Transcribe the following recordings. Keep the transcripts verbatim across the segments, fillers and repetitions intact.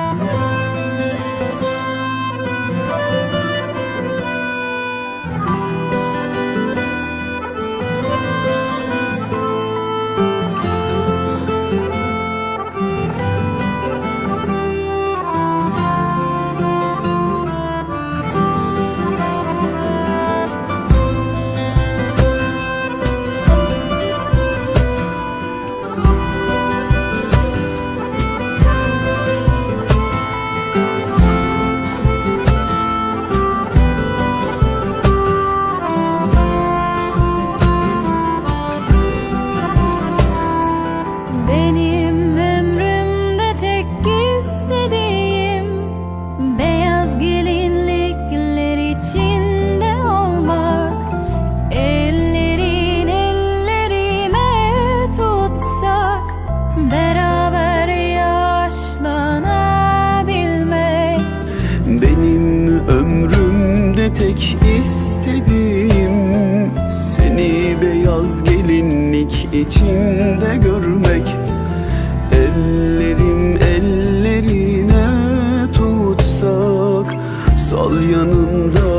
tek istediğim seni beyaz gelinlik içinde görmek. Ellerim ellerine tutsak, sol yanımda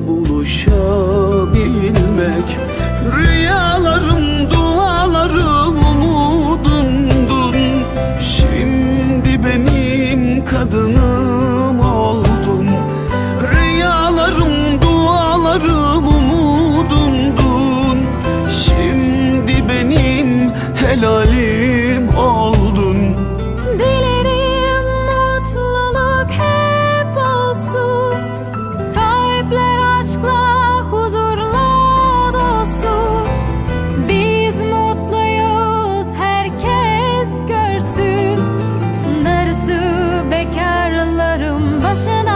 buluşabilmek. Rüyalarım, dualarım, umudumdun. Şimdi benim kadınım oldun. Rüyalarım, dualarım, umudumdun. Şimdi benim helalim oldun. Dilerim mutluluk hep olsun, kalpler aşkla, huzurla dolsun. Biz mutluyuz, herkes görsün. Darısı bekarlarım başına.